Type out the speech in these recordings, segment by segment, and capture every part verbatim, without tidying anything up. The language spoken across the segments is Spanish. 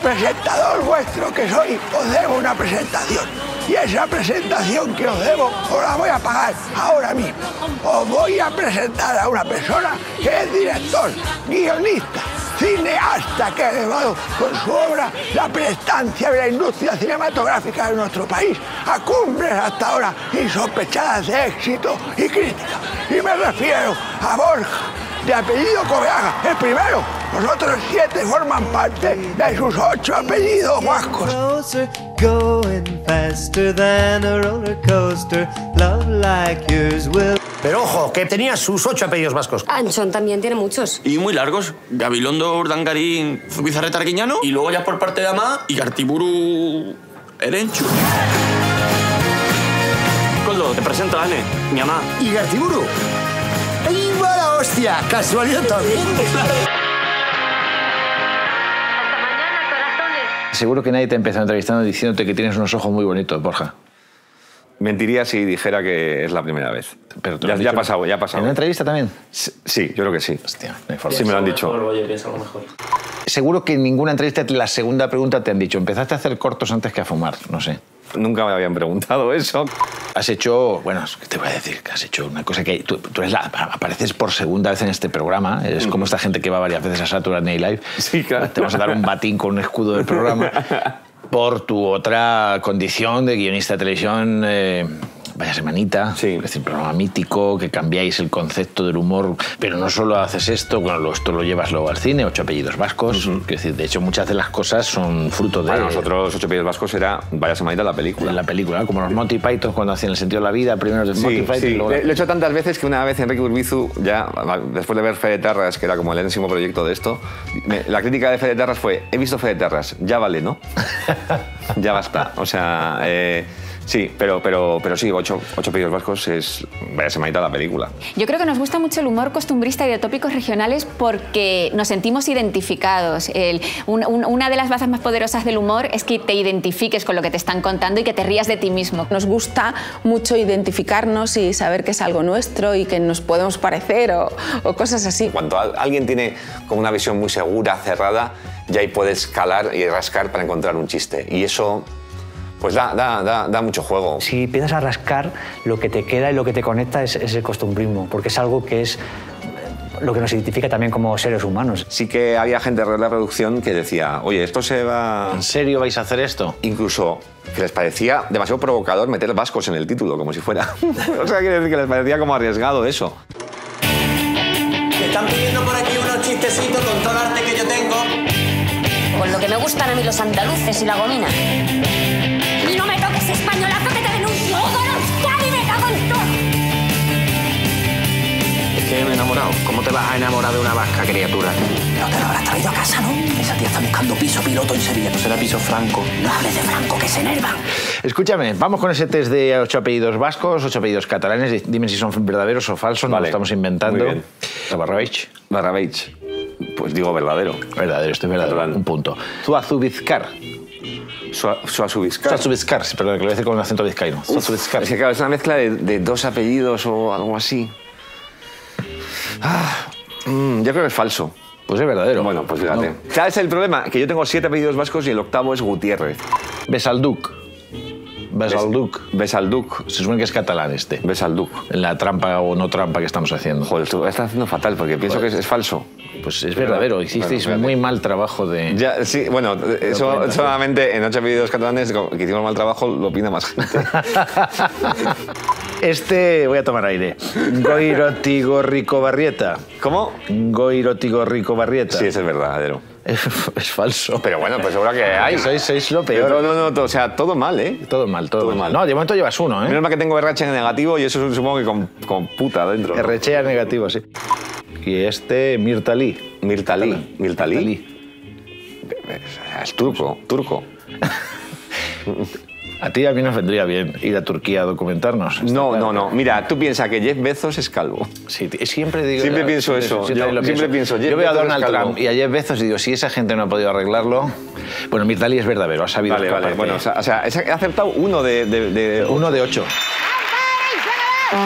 presentador vuestro que soy, os debo una presentación. Y esa presentación que os debo, os la voy a pagar ahora mismo. Os voy a presentar a una persona que es director, guionista, cineasta, que ha elevado con su obra la prestancia de la industria cinematográfica de nuestro país a cumbres hasta ahora insospechadas de éxito y crítica. Y me refiero a Borja, de apellido Coveaga, el primero. Los otros siete forman parte de sus ocho apellidos vascos. Pero ojo, que tenía sus ocho apellidos vascos. Anchón también tiene muchos. Y muy largos. Gabilondo, Urdangarín, Zubizarreta, Arguiñano. Y luego ya por parte de Ama, y Gartiburu Erenchu. Coldo, te presento a Ane, mi mamá. ¿Y Gartiburu? ¡Viva la hostia! Casualidad también. Seguro que nadie te ha empezado entrevistando diciéndote que tienes unos ojos muy bonitos, Borja. Mentiría si dijera que es la primera vez. Pero ya, ya ha pasado, ya ha pasado. ¿En una entrevista también? Sí, yo creo que sí. Hostia, no hay forma. Sí me lo han dicho. Mejor. Seguro que en ninguna entrevista, la segunda pregunta te han dicho, empezaste a hacer cortos antes que a fumar, no sé. Nunca me habían preguntado eso. Has hecho, bueno, ¿qué te voy a decir? Que has hecho una cosa que tú, tú eres la, apareces por segunda vez en este programa. Es como esta gente que va varias veces a Saturday Night Live. Sí, claro. Te vamos a dar un batín con un escudo del programa por tu otra condición de guionista de televisión. Eh, Vaya Semanita, sí. Es un programa mítico, que cambiáis el concepto del humor, pero no solo haces esto, bueno, esto lo llevas luego al cine, ocho apellidos vascos, uh-huh. Es decir, de hecho muchas de las cosas son fruto de... Para nosotros ocho apellidos vascos era Vaya Semanita la película. La película, como los Monty Python cuando hacían El sentido de la vida, primero de sí, Monty Python sí. y luego... Lo he hecho tantas veces que una vez Enrique Urbizu, ya después de ver Fede Terras, que era como el enésimo proyecto de esto, me, la crítica de Fede Terras fue, he visto Fede Terras, ya vale, ¿no? Ya basta, o sea... Eh, Sí, pero, pero, pero sí, ocho, ocho apellidos vascos es Vaya Semanita la película. Yo creo que nos gusta mucho el humor costumbrista y de tópicos regionales porque nos sentimos identificados. El, un, un, una de las bazas más poderosas del humor es que te identifiques con lo que te están contando y que te rías de ti mismo. Nos gusta mucho identificarnos y saber que es algo nuestro y que nos podemos parecer o, o cosas así. Cuando alguien tiene como una visión muy segura, cerrada, ya ahí puedes calar y rascar para encontrar un chiste. Y eso... Pues da, da, da, da mucho juego. Si empiezas a rascar, lo que te queda y lo que te conecta es, es el costumbrismo, porque es algo que es lo que nos identifica también como seres humanos. Sí que había gente de la producción que decía, oye, esto se va... ¿En serio vais a hacer esto? Incluso que les parecía demasiado provocador meter vascos en el título, como si fuera... O sea, quiere decir que les parecía como arriesgado eso. Me están pidiendo por aquí unos chistecitos con todo el arte que yo tengo. Con lo que me gustan a mí los andaluces y la gomina. Y no me toques españolazo que te denuncio. ¡Y me cago en todo! Es que me he enamorado. ¿Cómo te vas a enamorar de una vasca, criatura? Pero te lo habrás traído a casa, ¿no? Esa tía está buscando piso piloto en Sevilla. No será piso Franco. No hables de Franco, que se enervan. Escúchame, vamos con ese test de ocho apellidos vascos, ocho apellidos catalanes. Dime si son verdaderos o falsos, vale. No lo estamos inventando. Muy bien. Barrabeich. Barrabeich. Pues digo verdadero. Verdadero, esto es verdadero. Natural. Un punto. Zuazubizcar. Zuazubizcar. Zuazubizcar, sí, perdón, que lo voy a decir con un acento vizcaíno. Zuazubizcar. Es que claro, es una mezcla de, de dos apellidos o algo así. Ah, mmm, yo creo que es falso. Pues es verdadero. Bueno, pues fíjate. No. ¿Sabes el problema? Que yo tengo siete apellidos vascos y el octavo es Gutiérrez. Besalduc. Besalduc. Besalduc. Se supone que es catalán este. Besalduc. En la trampa o no trampa que estamos haciendo. Joder, esto está haciendo fatal porque pienso Joder. que es, es falso. Pues es verdadero. Hicisteis bueno, muy mal trabajo de... Ya, sí, bueno, eso solamente en ocho apellidos catalanes que hicimos mal trabajo lo opina más gente. Este, voy a tomar aire. Goirotigorrico Barrieta. ¿Cómo? Goirotigorrico Barrieta. Sí, ese es verdadero. Es, es falso. Pero bueno, pues seguro que hay. Sois, sois lo peor. No, no, no, todo, o sea, todo mal, ¿eh? Todo mal, todo, todo mal. mal. No, de momento llevas uno, ¿eh? Menos mal que tengo R H en negativo y eso supongo que con, con puta dentro. ¿no? R H negativo, sí. Y este, Mirtalí. Mirtalí. Mirtalí. Es turco, turco. A ti a mí nos vendría bien ir a Turquía a documentarnos. No, claro. no, no. Mira, tú piensas que Jeff Bezos es calvo. Sí, siempre digo... Siempre pienso eso. Yo, yo siempre pienso, Jeff Yo veo a Donald Trump y a Jeff Bezos y digo, si esa gente no ha podido arreglarlo... Bueno, Mirtalí es verdadero, ha sabido... Vale, vale. Bueno, o sea, o sea, he acertado uno de... de, de uno de ocho.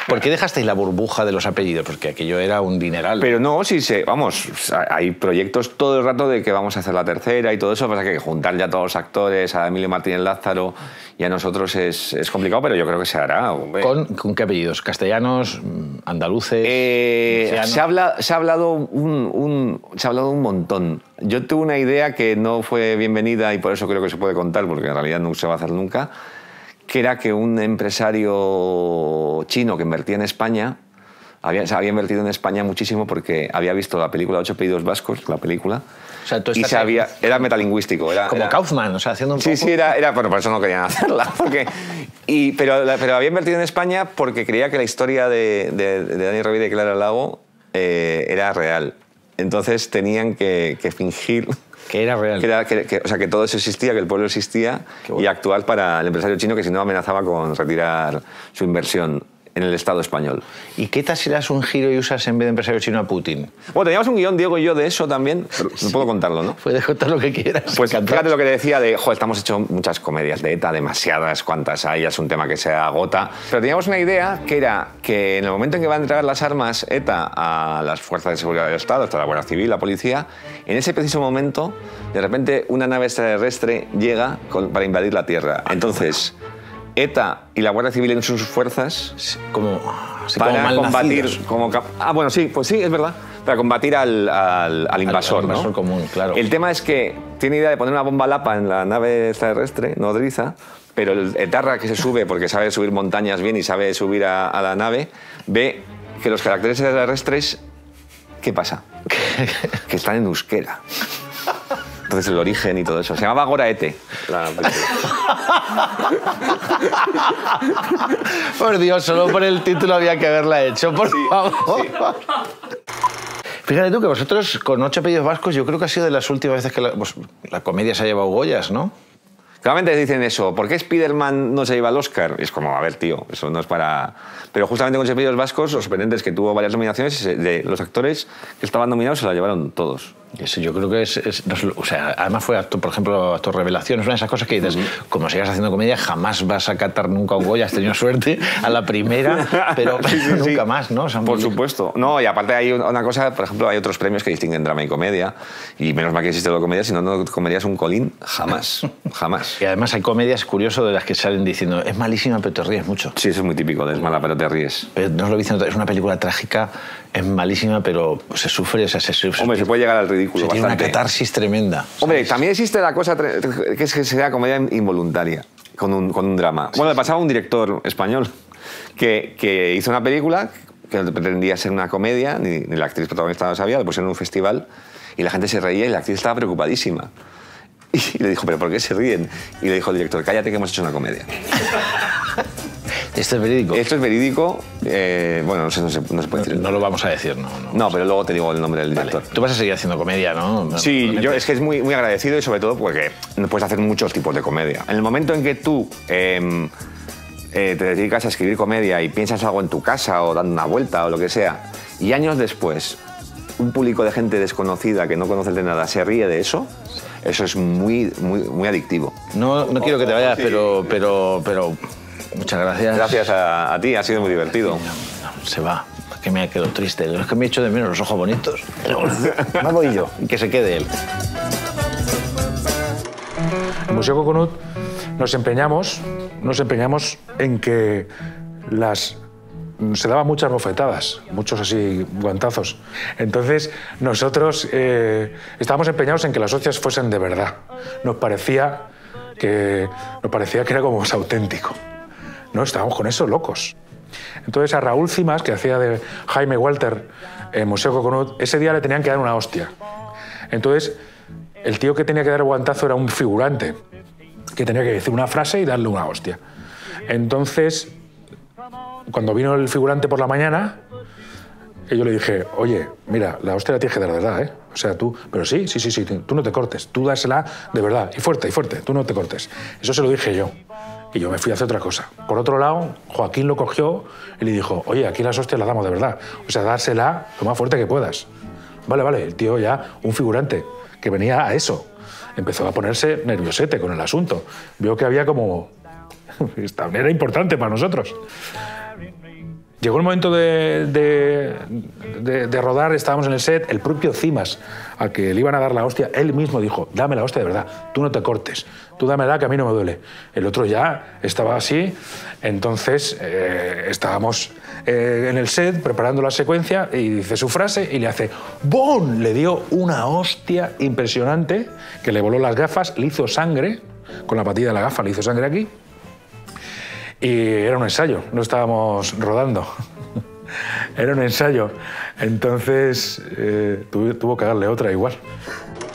¿Por qué dejasteis la burbuja de los apellidos? Porque aquello era un dineral. Pero no, sí, sí, vamos, hay proyectos todo el rato de que vamos a hacer la tercera y todo eso, pasa que juntar ya todos los actores, a Emilio Martínez Lázaro y a nosotros es, es complicado, pero yo creo que se hará. ¿Con, ¿Con qué apellidos? ¿Castellanos? ¿Andaluces? Eh, se, habla, se, ha hablado un, un, se ha hablado un montón. Yo tuve una idea que no fue bienvenida y por eso creo que se puede contar, porque en realidad no se va a hacer nunca, que era que un empresario chino que invertía en España, había, se había invertido en España muchísimo porque había visto la película Ocho apellidos vascos, la película, o sea, tú y se había, era metalingüístico. Era, como era, Kaufman, o sea, haciendo un Sí, poco... sí, era, era, bueno, por eso no querían hacerla. Porque, y, pero, pero había invertido en España porque creía que la historia de, de, de Dani Rovira y Clara Lago eh, era real. Entonces tenían que, que fingir... Que era real. Que era, que, que, o sea, que todo eso existía, que el pueblo existía, bueno. Y actuar para el empresario chino que si no amenazaba con retirar su inversión en el Estado español. ¿Y qué tal si das un giro y usas en vez de empresario chino a Putin? Bueno, teníamos un guión, Diego y yo, de eso también. No sí. puedo contarlo, ¿no? Puedes contar lo que quieras. Pues fíjate lo que te decía de, joder, estamos hecho muchas comedias de ETA, demasiadas, cuantas hay, es un tema que se agota. Pero teníamos una idea que era que en el momento en que va a entregar las armas ETA a las fuerzas de seguridad del Estado, hasta la Guardia Civil, la policía, en ese preciso momento, de repente, una nave extraterrestre llega con, para invadir la Tierra. Entonces... ETA y la Guardia Civil en sus fuerzas como, para como combatir... Como, ah, bueno, sí, pues sí, es verdad. Para combatir al, al, al invasor, al, al invasor ¿no? común, claro. El tema es que tiene idea de poner una bomba lapa en la nave extraterrestre, nodriza, pero el etarra que se sube, porque sabe subir montañas bien y sabe subir a, a la nave, ve que los caracteres extraterrestres... ¿Qué pasa? Que están en euskera. Entonces el origen y todo eso. Se llamaba Goraete. La por Dios, solo por el título había que haberla hecho, por sí, favor. Sí. Fíjate tú que vosotros, con Ocho apellidos vascos, yo creo que ha sido de las últimas veces que la, pues, la comedia se ha llevado Goyas, ¿no? Claramente dicen eso, ¿por qué Spiderman no se lleva el Oscar? Y es como, a ver, tío, eso no es para... Pero justamente con Ocho apellidos vascos, lo sorprendente es que tuvo varias nominaciones y de los actores que estaban nominados se la llevaron todos. Eso yo creo que es, es no, o sea, además fue actor, por ejemplo, actor revelación, es una de esas cosas que dices, uh-huh. como sigas haciendo comedia, jamás vas a catar nunca un Goya, has tenido suerte a la primera, pero sí, sí, nunca sí. más, ¿no? O sea, por supuesto. No, y aparte hay una cosa, por ejemplo, hay otros premios que distinguen drama y comedia, y menos mal que existe la comedia, si no, no comedia es un colín, jamás, jamás. Y además hay comedias, curioso, de las que salen diciendo, es malísima, pero te ríes mucho. Sí, eso es muy típico, de es mala, pero te ríes. Pero no os lo dicen, es una película trágica, es malísima, pero se sufre, o sea, se sufre. Hombre, se puede llegar al ridículo. Se tiene una catarsis tremenda. Hombre, ¿sabes? También existe la cosa que es que sea comedia involuntaria, con un, con un drama. Sí. Bueno, le pasaba a un director español que, que hizo una película que no pretendía ser una comedia, ni, ni la actriz protagonista lo sabía, le pusieron en un festival y la gente se reía y la actriz estaba preocupadísima. Y le dijo, ¿pero por qué se ríen? Y le dijo el director, cállate que hemos hecho una comedia. ¿Esto es verídico? Esto es verídico. Eh, bueno, no, sé, no, se, no se puede decir. No, no lo vamos a decir, no. No, no pero luego te digo el nombre del director. Vale. Tú vas a seguir haciendo comedia, ¿no? Sí, yo es que es muy, muy agradecido y sobre todo porque puedes hacer muchos tipos de comedia. En el momento en que tú eh, eh, te dedicas a escribir comedia y piensas algo en tu casa o dando una vuelta o lo que sea, y años después un público de gente desconocida que no conoce de nada se ríe de eso, eso es muy, muy, muy adictivo. No, no quiero que te vayas, pero... pero, pero... Muchas gracias. Gracias a, a ti, ha sido muy divertido. Se va, que me ha quedado triste. Es que me he hecho de menos los ojos bonitos. Me voy yo, y que se quede él. En Museo Coconut nos empeñamos, nos empeñamos en que las... se daban muchas bofetadas, muchos así guantazos. Entonces nosotros eh, estábamos empeñados en que las hostias fuesen de verdad. Nos parecía que, nos parecía que era como más auténtico. No, estábamos con eso locos. Entonces a Raúl Cimas, que hacía de Jaime Walter en Museo Coconut, ese día le tenían que dar una hostia. Entonces el tío que tenía que dar el guantazo era un figurante, que tenía que decir una frase y darle una hostia. Entonces, cuando vino el figurante por la mañana, yo le dije, oye, mira, la hostia la tienes que dar de verdad, ¿eh? O sea, tú, pero sí, sí, sí, sí, tú no te cortes, tú dásela de verdad, y fuerte, y fuerte, tú no te cortes. Eso se lo dije yo. Y yo me fui a hacer otra cosa. Por otro lado, Joaquín lo cogió y le dijo, oye, aquí las hostias las damos de verdad. O sea, dársela lo más fuerte que puedas. Vale, vale, el tío ya, un figurante, que venía a eso. Empezó a ponerse nerviosete con el asunto. Vio que había como... Esta era importante para nosotros. llegó el momento de, de, de, de rodar, estábamos en el set, el propio Cimas, al que le iban a dar la hostia, él mismo dijo, dame la hostia de verdad, tú no te cortes, tú dámela que a mí no me duele. El otro ya estaba así, entonces eh, estábamos eh, en el set preparando la secuencia y dice su frase y le hace ¡bom! Le dio una hostia impresionante que le voló las gafas, le hizo sangre, con la patilla de la gafa le hizo sangre aquí. Y era un ensayo, no estábamos rodando. Era un ensayo. Entonces eh, tuvo, tuvo que darle otra igual.